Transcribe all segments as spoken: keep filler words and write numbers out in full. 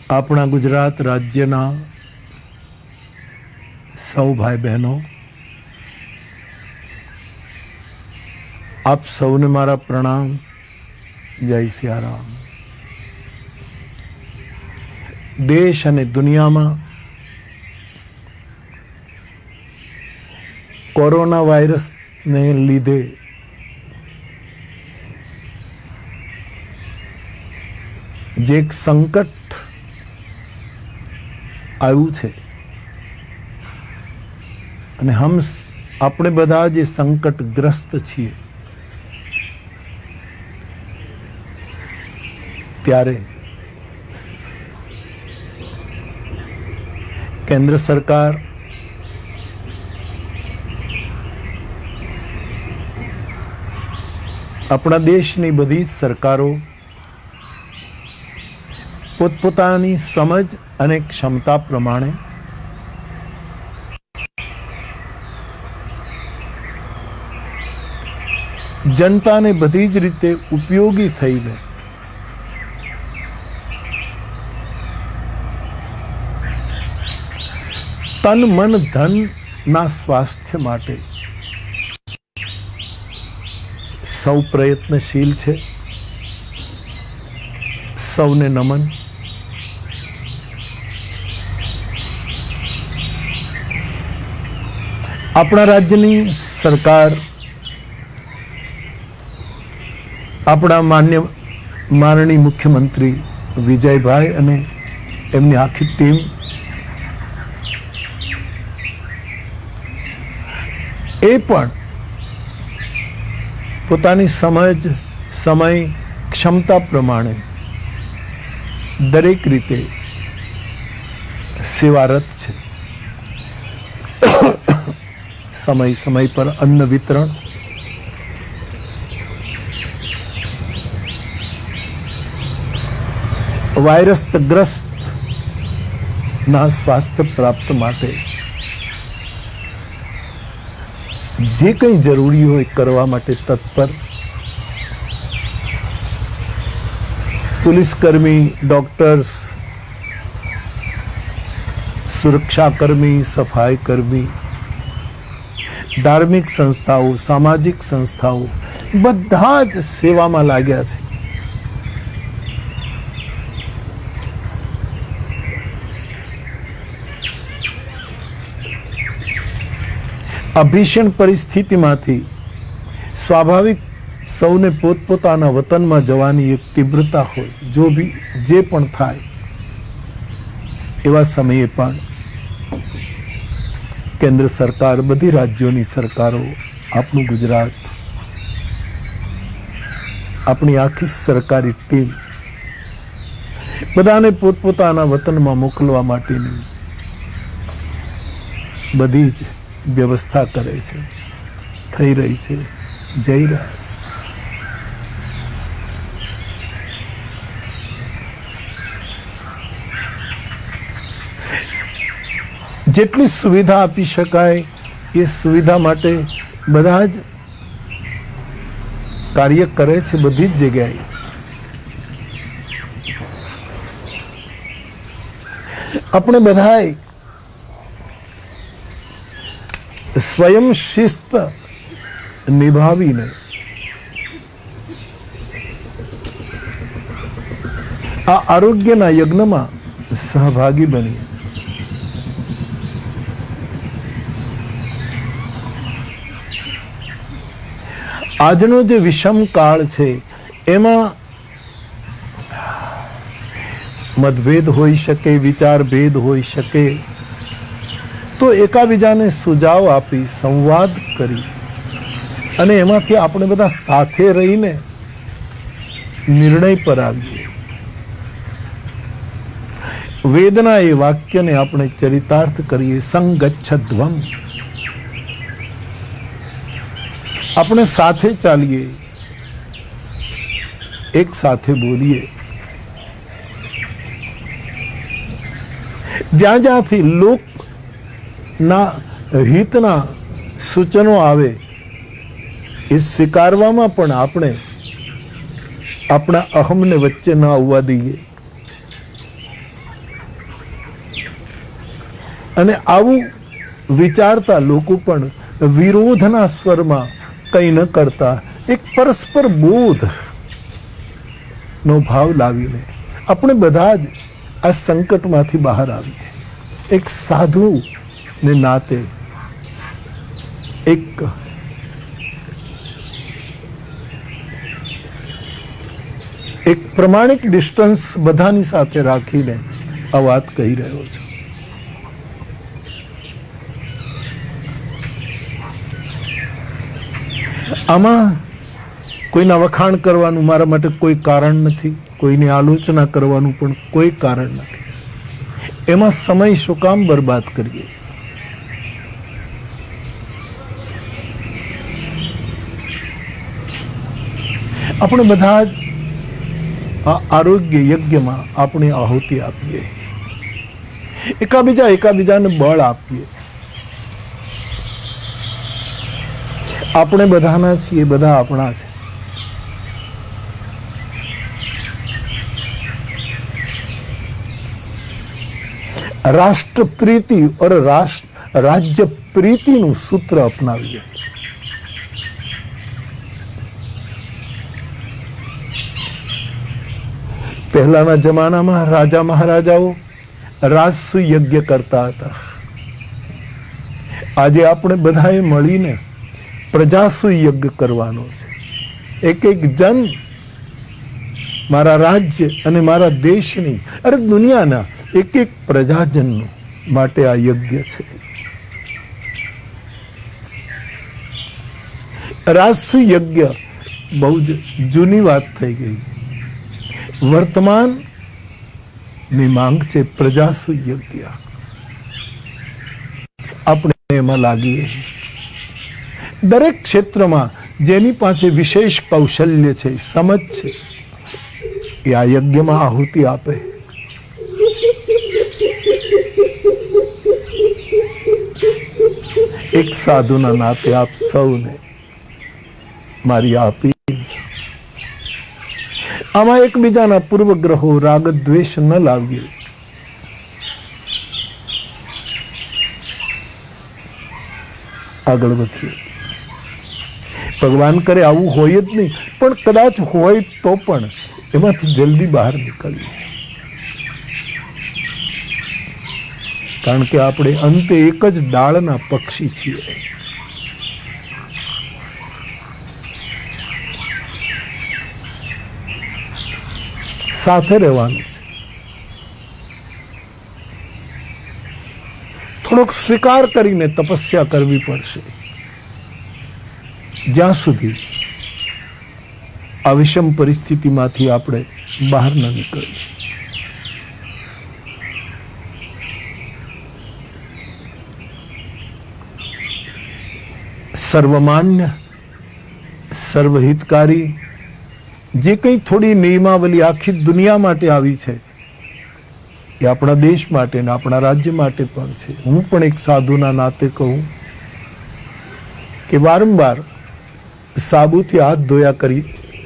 अपना गुजरात राज्यना सौ भाई बहनों, आप सौने मारा प्रणाम। जय सियाराम। देश अने दुनिया में कोरोना वायरस ने लीधे जे एक संकट आयु छे अने हम अपने बधा जे संकटग्रस्त छीए, त्यारे केंद्र सरकार अपना देशनी बधी सरकारों पोतपोतानी समझ अने क्षमता प्रमाणे जनता ने बधी ज रीते उपयोगी थईने तन मन धन ना स्वास्थ्य माटे सौ प्रयत्नशील छे। सौने नमन। अपना राज्यनी सरकार अपना मान्य माननीय मुख्यमंत्री विजय भाई अने एमनी आखी टीम ए पण पोतानी समझ समय क्षमता प्रमाणे दरेक रीते सेवारत छे। समय समय पर अन्न वितरण, वायरस ग्रस्त ना स्वास्थ्य प्राप्त माटे जे कई जरूरी होय करवा माटे तत्पर। पुलिसकर्मी, डॉक्टर्स, सुरक्षाकर्मी, सफाई कर्मी, धार्मिक संस्थाओं, सामाजिक संस्थाओं बधा ज सेवा में लाग्या छे। आ भीषण परिस्थिति मांथी स्वाभाविक सौने पोतपोताना वतन में जवानी एक तीव्रता होय, जो भी जे पण थाय एवा समये पण केंद्र सरकार, बधी राज्यों सरकारों, आपनु गुजरात, अपनी आखी सरकारी टीम बधाने पोतपोताना वतन में मोकलवा माटेनी बधी ज व्यवस्था करे छे, थई रही छे, जई रह्या छे। जेटली सुविधा आपी शकाय ए सुविधा माटे बधा ज कार्य करे छे, बधी ज जग्याए। अपने बधाए स्वयं शिस्त निभावीने आ आरोग्यना यज्ञमां सहभागी बनी आजनो जे विषम काल छे एमां मतभेद होई शके, विचार भेद होई शके, तो एकाबीजाने सुझाव आपी संवाद करी अने एमांथी आपणे बधा साथे रहीने निर्णय पर आवीए। वेदना ए वाक्य ने आपणे चरितार्थ करिए। संगच्छध्वम्, अपने साथे चालिए, एक साथे बोलिए। ज्यां ज्यां थी लोक ना हितना सूचनो आवे ए स्वीकारवामां पण आपणे अपना अहम ने वच्चे ना आववा दीए। અને આવું વિચારતા લોકો પણ વિરોધના સ્વરમાં કંઈ ન કરતા એક પરસ્પર બોધ નો ભાવ લાવીને આપણે બધા જ આ સંકટમાંથી બહાર આવીએ. એક સાધુ ને નાતે એક એક પ્રમાણિક ડિસ્ટન્સ બધાની સાથે રાખીને આ વાત કહી રહ્યો છું. આમાં કોઈના વખાણ કરવાનું મારા માટે કોઈ કારણ નથી, કોઈની આલોચના કરવાનું પણ કોઈ કારણ નથી. એમાં સમય શું કામ બરબાદ કરીએ? આપણે બધા જ આ આરોગ્ય યજ્ઞમાં આપણી આહુતિ આપીએ, એકાબીજા એકાબીજાને બળ આપીએ. આપણે બધાના છીએ, બધા આપણા છે. રાષ્ટ્ર પ્રીતિ और રાષ્ટ્ર રાજ્ય પ્રીતિનું સૂત્ર અપનાવીએ. પહેલાના જમાનામાં રાજા મહારાજાઓ રાજસુ યજ્ઞ કરતા હતા. આજે આપણે બધાએ મળીને પ્રજાસુ યજ્ઞ કરવાનો છે. એક એક જન મારા રાજ્ય અને મારા દેશની અરે દુનિયાના એક એક પ્રજાજન માટે આ યજ્ઞ છે. રાજસુ યજ્ઞ બહુ જ જૂની વાત થઈ ગઈ. વર્તમાન ની માંગ છે પ્રજાસુ યજ્ઞ. આપણે એમાં લાગીએ. દરેક ક્ષેત્રમાં જેની પાસે વિશેષ કૌશલ્ય છે, સમજ છે, એ આ યજ્ઞમાં આહુતિ આપે. એક સાધુના નાતે આપ સૌને મારી આપી. આમાં એકબીજાના પૂર્વગ્રહો, રાગ દ્વેષ ન લાવીએ. આગળ વધીએ. ભગવાન કરે આવું હોય જ નહીં, પણ કદાચ હોય તો પણ એમાંથી જલ્દી બહાર નીકળીએ. કારણ કે આપણે અંતે એક જ ડાળના પક્ષી છીએ. સાથે રહેવાનું છે. થોડોક સ્વીકાર કરીને તપસ્યા કરવી પડશે. જ્યાં સુધી આ વિષમ પરિસ્થિતિમાંથી આપણે બહાર ન નીકળીએ. સર્વમાન્ય, સર્વહિતકારી જે કંઈ થોડી નિયમાવલી આખી દુનિયા માટે આવી છે, એ આપણા દેશ માટે ને આપણા રાજ્ય માટે પણ છે. હું પણ એક સાધુના નાતે કહું કે વારંવાર સાબુથી હાથ ધોયા કરી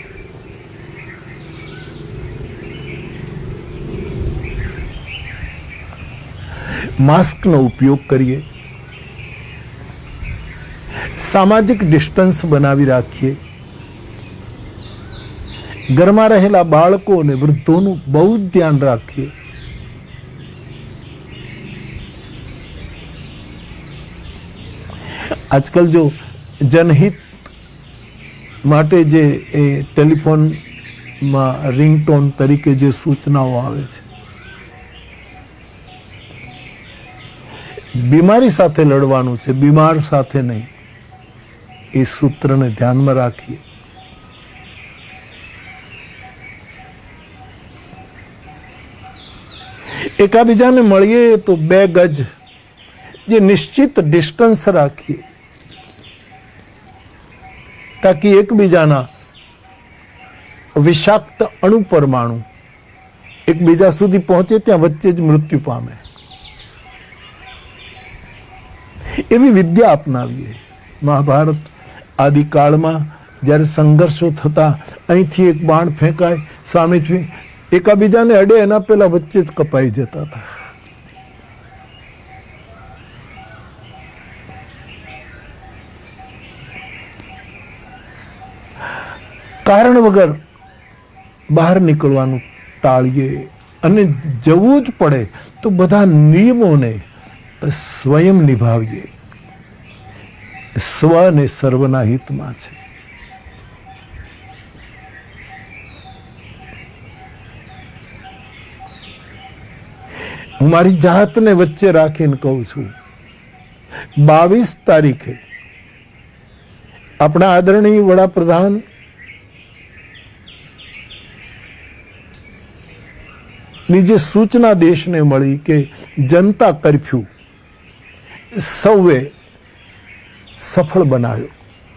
માસ્કનો ઉપયોગ કરીએ, સામાજિક ડિસ્ટન્સ બનાવી રાખીએ. ઘરમાં રહેલા બાળકો અને વૃદ્ધોનું બહુ જ ધ્યાન રાખીએ. આજકાલ જો જનહિત માટે જે એ ટેલિફોનમાં રિંગટોન તરીકે જે સૂચનાઓ આવે છે, બીમારી સાથે લડવાનું છે, બીમાર સાથે નહીં. એ સૂત્રને ધ્યાનમાં રાખીએ. એકાબીજાને મળીએ તો બે ગજ જે નિશ્ચિત ડિસ્ટન્સ રાખીએ, તાકી એકબીજાના વિષાક્ત અણુ પરમાણુ એકબીજા સુધી પહોંચે ત્યાં વચ્ચે જ મૃત્યુ પામે. એવી વિદ્યા અપનાવીએ. મહાભારત આદિકાળમાં જ્યારે સંઘર્ષો થતા, અહીંથી એક બાણ ફેંકાય, સામેથી એકાબીજાને અડે, એના પેલા વચ્ચે જ કપાઈ જતા હતા. કારણ વગર બહાર નીકળવાનું ટાળીએ અને જવું જ પડે તો બધા નિયમોને સ્વયં નિભાવીએ. સ્વ અને સર્વના હિતમાં છે. હું મારી જાતને વચ્ચે રાખીને કહું છું, બાવીસ તારીખે આપણા આદરણીય વડાપ્રધાન ની જે સૂચના દેશને મળી કે જનતા કર્ફ્યુ સૌએ સફળ બનાવ્યો.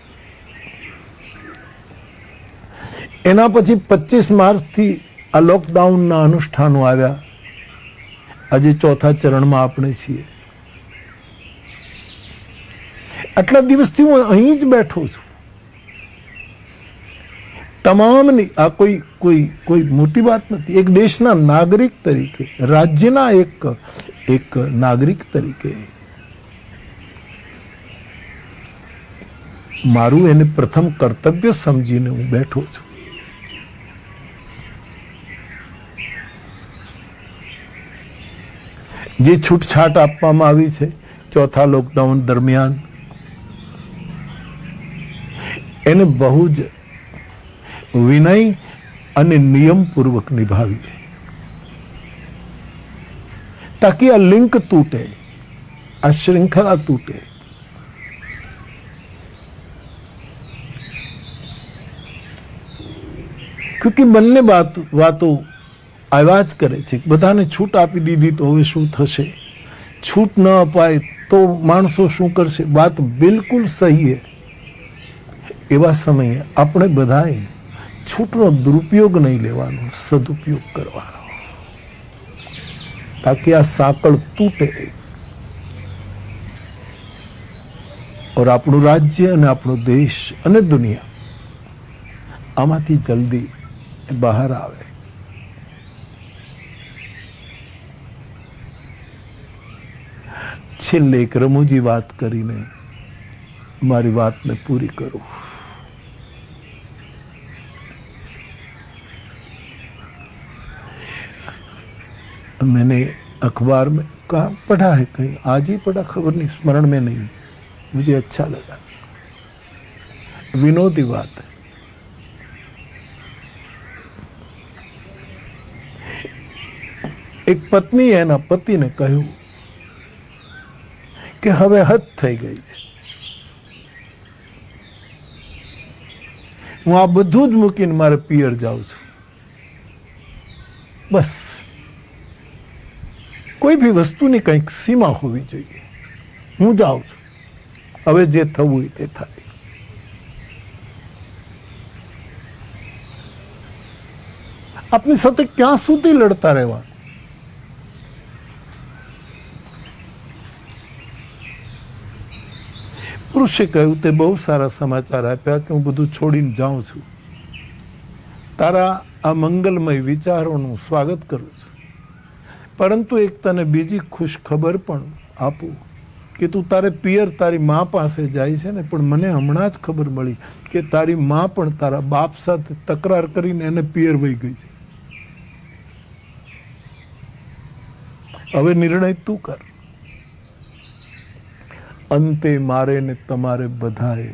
એના પછી પચીસ માર્ચથી આ લોકડાઉનના અનુષ્ઠાનો આવ્યા. આજે ચોથા ચરણમાં આપણે છીએ. આટલા દિવસથી હું અહીં જ બેઠો છું. તમામની આ કોઈ કોઈ કોઈ મોટી વાત નથી. એક દેશના નાગરિક તરીકે, રાજ્યના એક એક નાગરિક તરીકે મારું એને પ્રથમ કર્તવ્ય સમજીને હું બેઠો છું. જે છૂટછાટ આપવામાં આવી છે ચોથા લોકડાઉન દરમિયાન, એને બહુ જ વિનય અને નિયમપૂર્વક નિભાવીએ, તાકી આ લિંક તૂટે, આ શ્રૃંખલા તૂટે. ક્યોંકि બંને બાત વાતો આવ્યા જ કરે છે. બધાને છૂટ આપી દીધી તો હવે શું થશે, છૂટ ન અપાય તો માણસો શું કરશે. વાત બિલકુલ સહી છે. એવા સમયે આપણે બધાએ છૂટનો દુરુપયોગ નહીં લેવાનો, સદુપયોગ કરવાનો, તાકી આ સાંકળ તૂટે और આપણું રાજ્ય અને આપણો દેશ અને દુનિયા આમાંથી જલ્દી બહાર આવે. છેલ્લે એક રમૂજી વાત કરીને મારી बातને પૂરી करूं. मैंने अखबार में कहा पढ़ा है, कहीं आज ही पढ़ा, खबर नहीं, स्मरण में नहीं, मुझे अच्छा लगा, विनोदी बात है. एक पत्नी एना पति ने कह્યું કે હવે હદ થઈ ગઈ છે, હું આ બધું જ મૂકીને મારે પિયર જાઉં છું. બસ કોઈ બી વસ્તુની કંઈક સીમા હોવી જોઈએ. હું જાઉં છું, હવે જે થવું હોય તે થાય. આપની સાથે ક્યાં સુધી લડતા રહેવા? પુરુષે કહ્યું તે બહુ સારા સમાચાર આપ્યા કે હું બધું છોડીને જાઉં છું. તારા આ મંગલમય વિચારોનું સ્વાગત કરું છું, પરંતુ એક તને બીજી ખુશ ખબર પણ આપું કે તું તારે પિયર તારી મા પાસે જાય છે ને, પણ મને હમણાં જ ખબર મળી કે તારી મા પણ તારા બાપ સાથે તકરાર કરીને એને પિયર વહી ગઈ છે. હવે નિર્ણય તું કર. અંતે મારે ને તમારે બધાએ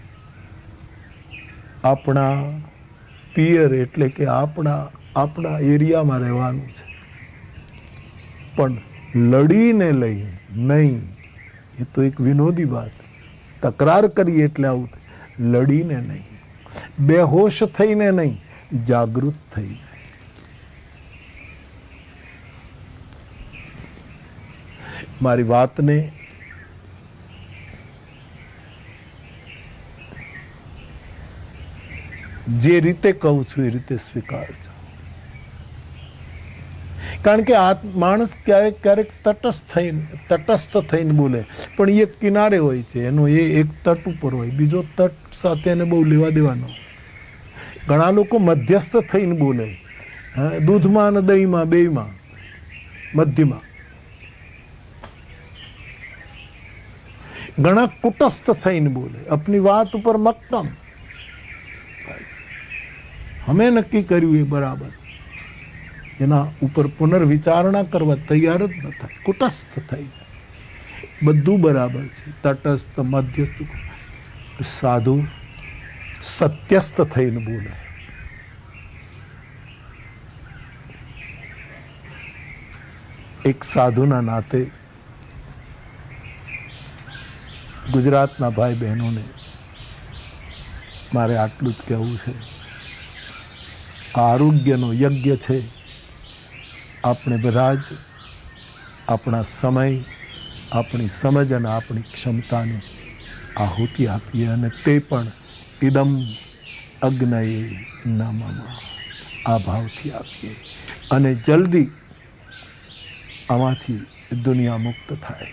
આપણા પિયર એટલે કે આપણા આપણા એરિયામાં રહેવાનું છે, પણ લડીને લઈ નહીં. એ તો એક વિનોદી વાત. તકરાર કરી એટલે આવું, લડીને નહીં, બેહોશ થઈને નહીં, જાગૃત થઈને. મારી વાતને જે રીતે કહું છું એ રીતે સ્વીકારજો. કારણ કે આ માણસ ક્યારેક ક્યારેક તટસ્થ થઈને તટસ્થ થઈને બોલે, પણ એ કિનારે હોય છે, એનો એ એક તટ ઉપર હોય, બીજો તટ સાથે એને બહુ લેવા દેવાનો. ઘણા લોકો મધ્યસ્થ થઈને બોલે, દૂધમાં અને દહીંમાં બેયમાં મધ્યમાં. ઘણા કુટસ્થ થઈને બોલે, अपनी વાત ઉપર મક્કમ. અમે નક્કી કર્યું એ બરાબર, એના ઉપર પુનર્વિચારણા કરવા તૈયાર જ ન થાય, કુટસ્થ થઈ જાય. બધું બરાબર છે, તટસ્થ મધ્યસ્થ. સાધુ સત્યસ્થ થઈને બોલે. એક સાધુના નાતે ગુજરાતના ભાઈ બહેનોને મારે આટલું જ કહેવું છે. આરોગ્યનો યજ્ઞ છે. આપણે બધા જ આપણા સમય, આપણી સમજ અને આપણી ક્ષમતાની આહુતિ આપીએ, અને તે પણ ઇદમ અગ્નયે નમઃ આ ભાવથી આપીએ, અને જલ્દી આમાંથી દુનિયા મુક્ત થાય.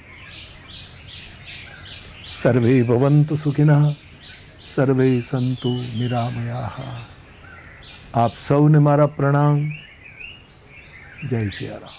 સર્વે ભવન્તુ સુખિનઃ, સર્વે સંતુ નિરામયાઃ. આપ સૌને મારા પ્રણામ. જય સિયારામ.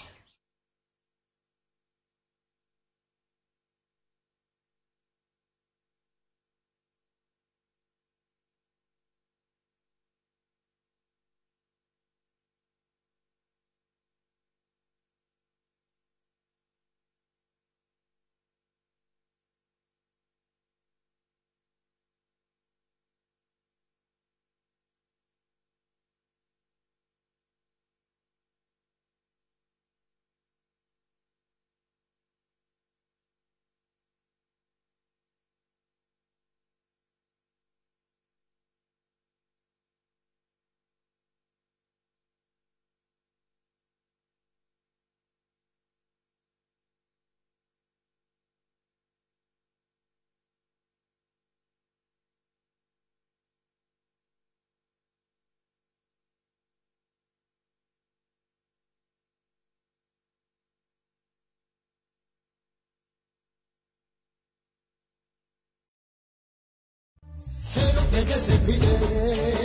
que se pide